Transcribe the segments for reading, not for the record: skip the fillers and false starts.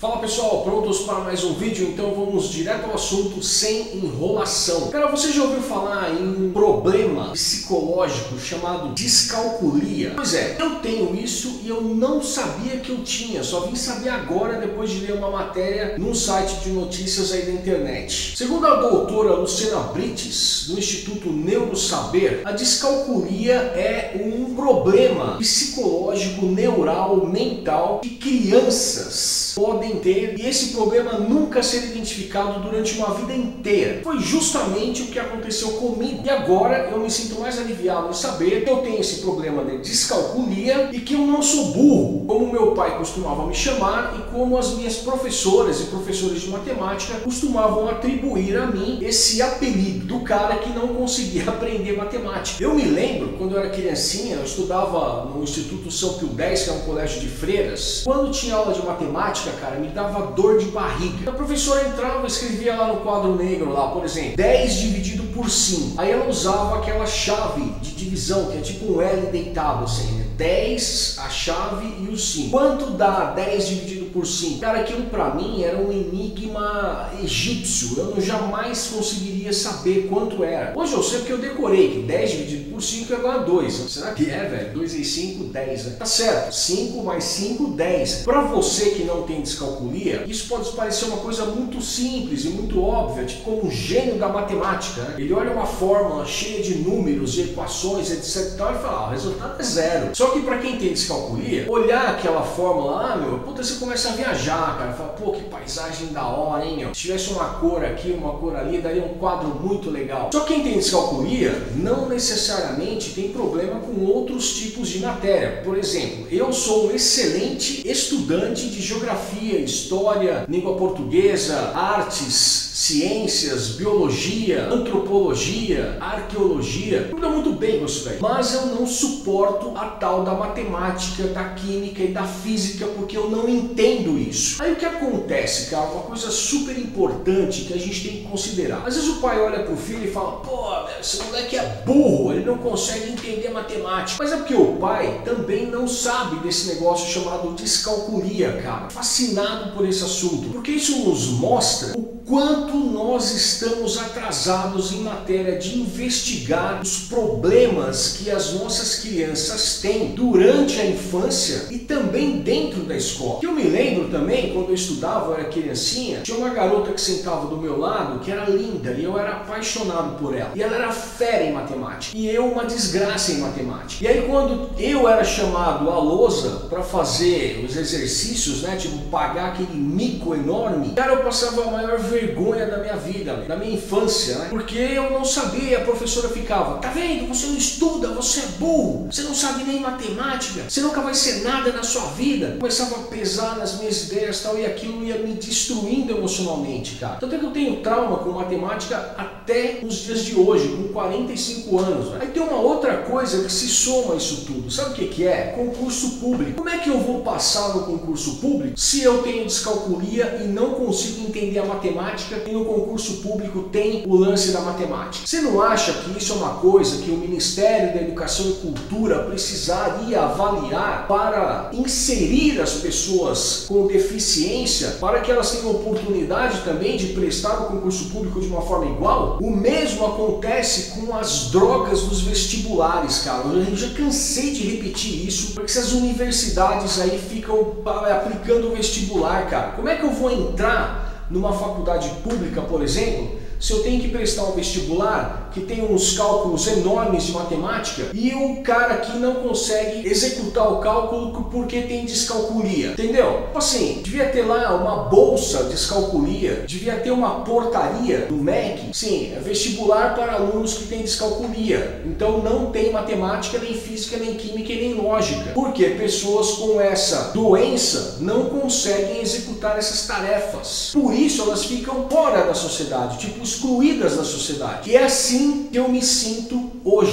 Fala pessoal, prontos para mais um vídeo? Então vamos direto ao assunto sem enrolação. Cara, você já ouviu falar em um problema psicológico chamado descalculia? Pois é, eu tenho isso e eu não sabia que eu tinha, só vim saber agora depois de ler uma matéria num site de notícias aí da internet. Segundo a doutora Luciana Brites, do Instituto Neurosaber, a descalculia é um problema psicológico, neural, mental que crianças podem ter, e esse problema nunca ser identificado durante uma vida inteira. Foi justamente o que aconteceu comigo. E agora eu me sinto mais aliviado em saber que eu tenho esse problema de descalculia e que eu não sou burro, como meu pai costumava me chamar e como as minhas professoras e professores de matemática costumavam atribuir a mim esse apelido do cara que não conseguia aprender matemática. Eu me lembro, quando eu era criancinha, eu estudava no Instituto São Pio X, que é um colégio de freiras. Quando tinha aula de matemática, cara, me dava dor de barriga. A professora entrava e escrevia lá no quadro negro, lá, por exemplo, 10 dividido por 5. Aí ela usava aquela chave de divisão, que é tipo um L deitado, assim, né? 10, a chave e o 5. Quanto dá 10 dividido por 5? Cara, aquilo pra mim era um enigma egípcio. Eu jamais conseguiria saber quanto era. Hoje eu sei porque eu decorei que 10 dividido por 5 é igual a 2. Será que é, velho? 2 vezes 5, 10, né? Tá certo. 5 mais 5, 10. Pra você que não tem descalculia, isso pode parecer uma coisa muito simples e muito óbvia, tipo como um gênio da matemática, né? Ele olha uma fórmula cheia de números, equações, etc e tal, e fala, o resultado é zero. Só que para quem tem descalculia, olhar aquela fórmula, puta, você começa a viajar, cara, fala, pô, que paisagem da hora, hein, meu? Se tivesse uma cor aqui, uma cor ali, daria um quadro muito legal. Só quem tem descalculia não necessariamente tem problema com outros tipos de matéria. Por exemplo, eu sou um excelente estudante de geografia, história, língua portuguesa, artes, ciências, biologia, antropologia, arqueologia. Eu me dou muito bem com isso daí. Mas eu não suporto a tal da matemática, da química e da física porque eu não entendo isso. Aí o que acontece, cara? Uma coisa super importante que a gente tem que considerar. Às vezes o pai olha pro filho e fala, pô, esse moleque é burro, ele não consegue entender matemática. Mas é porque o pai também não sabe desse negócio chamado descalculia, cara. Fascinado por esse assunto. Porque isso nos mostra o quanto nós estamos atrasados em matéria de investigar os problemas que as nossas crianças têm durante a infância e também dentro da escola. Eu me lembro também, quando eu estudava, eu era criancinha, tinha uma garota que sentava do meu lado que era linda e eu era apaixonado por ela. E ela era fera em matemática e eu uma desgraça em matemática. E aí quando eu era chamado à lousa para fazer os exercícios, né, tipo pagar aquele mico enorme, cara, eu passava a maior vergonha da minha vida, da minha infância, né? Porque eu não sabia, a professora ficava, tá vendo? Você não estuda, você é burro, você não sabe nem matemática, você nunca vai ser nada na sua vida. Começava a pesar nas minhas ideias tal, e aquilo ia me destruindo emocionalmente, cara. Tanto é que eu tenho trauma com matemática até os dias de hoje, com 45 anos, né? Aí tem uma outra coisa que se soma a isso tudo. Sabe o que é? Concurso público. Como é que eu vou passar no concurso público se eu tenho descalculia e não consigo entender a matemática e no concurso público tem o lance da matemática? Você não acha que isso é uma coisa que o Ministério da Educação e Cultura precisaria avaliar para inserir as pessoas com deficiência, para que elas tenham oportunidade também de prestar o concurso público de uma forma igual? O mesmo acontece com as drogas dos vestibulares, cara. Eu já cansei de repetir isso, porque essas universidades aí ficam aplicando o vestibular, cara. Como é que eu vou entrar numa faculdade pública, por exemplo, se eu tenho que prestar um vestibular que tem uns cálculos enormes de matemática e o cara aqui não consegue executar o cálculo porque tem descalculia, entendeu? Assim, devia ter lá uma bolsa de descalculia, devia ter uma portaria do MEC, sim, é vestibular para alunos que têm descalculia, então não tem matemática, nem física, nem química e nem lógica, porque pessoas com essa doença não conseguem executar essas tarefas, por isso elas ficam fora da sociedade, tipo excluídas da sociedade. E é assim que eu me sinto hoje.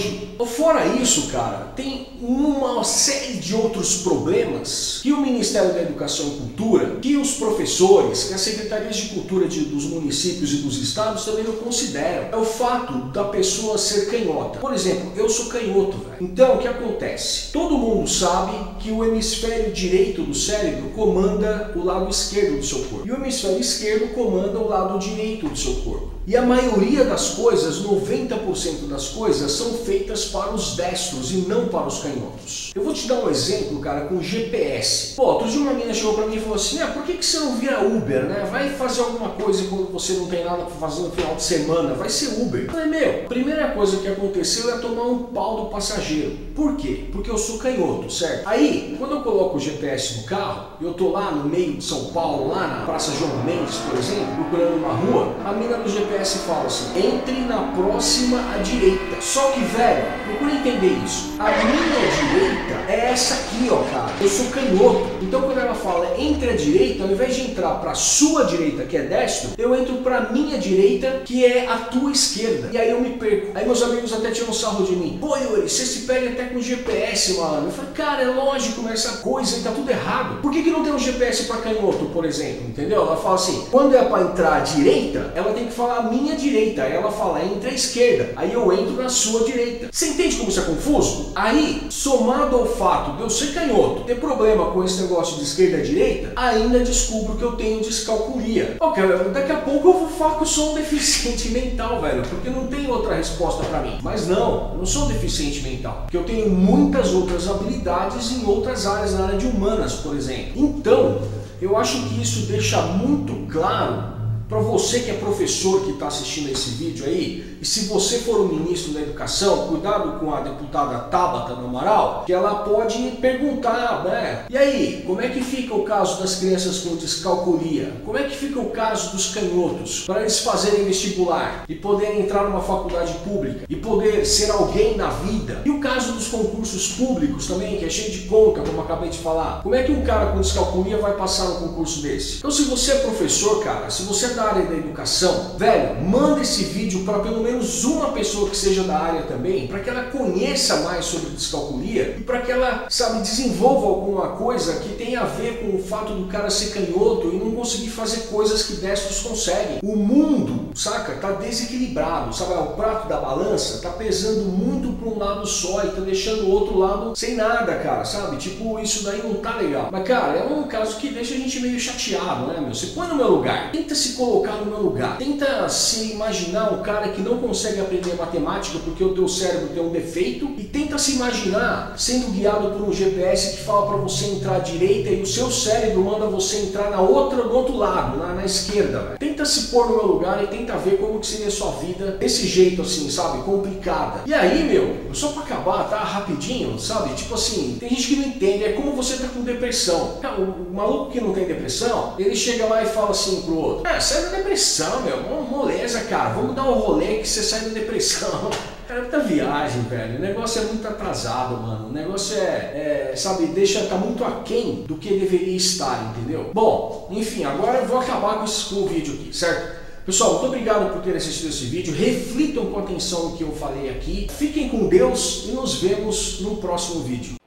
Fora isso, cara, tem uma série de outros problemas que o Ministério da Educação e Cultura, que os professores, que as secretarias de cultura dos municípios e dos estados também não consideram. É o fato da pessoa ser canhota. Por exemplo, eu sou canhoto, velho. Então, o que acontece? Todo mundo sabe que o hemisfério direito do cérebro comanda o lado esquerdo do seu corpo. E o hemisfério esquerdo comanda o lado direito do seu corpo. E a maioria das coisas, 90% das coisas, são feitas para os destros e não para os canhotos. Eu vou te dar um exemplo, cara, com GPS. Pô, outro dia uma menina chegou pra mim e falou assim, por que você não vira Uber, né? Vai fazer alguma coisa quando você não tem nada pra fazer no final de semana, vai ser Uber. Eu falei, meu, a primeira coisa que aconteceu é tomar um pau do passageiro. Por quê? Porque eu sou canhoto, certo? Aí, quando eu coloco o GPS no carro, eu tô lá no meio de São Paulo, lá na Praça João Mendes, por exemplo, procurando uma rua, a mina do GPS fala assim, entre na próxima à direita. Só que, velho, procura entender isso. A minha direita é essa aqui, ó, cara. Eu sou canhoto. Então, quando ela fala entre a direita, ao invés de entrar pra sua direita, que é destro, eu entro pra minha direita, que é a tua esquerda. E aí eu me perco. Aí meus amigos até tiram sarro de mim. Pô, Yuri, você se pega até com GPS, mano. Eu falei, cara, é lógico, mas essa coisa aí tá tudo errado. Por que não tem um GPS pra canhoto, por exemplo? Entendeu? Ela fala assim, quando é pra entrar à direita, ela tem que falar a minha direita. Aí ela fala, entre a esquerda. Aí eu entro na sua direita. Você entende como isso é confuso? Aí, somado ao fato de eu ser canhoto, ter problema com esse negócio de esquerda e direita, ainda descubro que eu tenho descalculia. Ok, daqui a pouco eu vou falar que eu sou um deficiente mental, velho, porque não tem outra resposta pra mim. Mas não, eu não sou um deficiente mental, porque eu tenho muitas outras habilidades em outras áreas, na área de humanas, por exemplo. Então, eu acho que isso deixa muito claro para você que é professor que está assistindo esse vídeo aí, e se você for o ministro da Educação, cuidado com a deputada Tabata do Amaral, que ela pode perguntar, né? E aí, como é que fica o caso das crianças com descalculia? Como é que fica o caso dos canhotos para eles fazerem vestibular e poderem entrar numa faculdade pública e poder ser alguém na vida? E o caso dos concursos públicos também, que é cheio de conta, como eu acabei de falar. Como é que um cara com descalculia vai passar num concurso desse? Então, se você é professor, cara, se você é da área da educação, velho, manda esse vídeo para pelo menos uma pessoa que seja da área também, para que ela conheça mais sobre descalculia e para que ela, sabe, desenvolva alguma coisa que tenha a ver com o fato do cara ser canhoto e não conseguir fazer coisas que destros conseguem. O mundo, saca, tá desequilibrado, sabe, o prato da balança tá pesando muito para um lado só e tá deixando o outro lado sem nada, cara, sabe, tipo, isso daí não tá legal. Mas, cara, é um caso que deixa a gente meio chateado, né, meu? Você põe no meu lugar, tenta se colocar no meu lugar. Tenta se imaginar um cara que não consegue aprender matemática porque o teu cérebro tem um defeito e tenta se imaginar sendo guiado por um GPS que fala para você entrar à direita e o seu cérebro manda você entrar no outro lado, na esquerda. Véio. Tenta se pôr no meu lugar e tenta ver como que seria a sua vida desse jeito assim, sabe? Complicada. E aí, meu, só para acabar, tá? Rapidinho, sabe? Tipo assim, tem gente que não entende, é como você tá com depressão. Cara, o maluco que não tem depressão, ele chega lá e fala assim pro outro, sai da depressão, meu, moleza, cara, vamos dar um rolê que você sai da depressão. Cara, é muita viagem, velho, o negócio é muito atrasado, mano, o negócio sabe, tá muito aquém do que deveria estar, entendeu? Bom, enfim, agora eu vou acabar com o vídeo aqui, certo? Pessoal, muito obrigado por terem assistido esse vídeo, reflitam com atenção no que eu falei aqui, fiquem com Deus e nos vemos no próximo vídeo.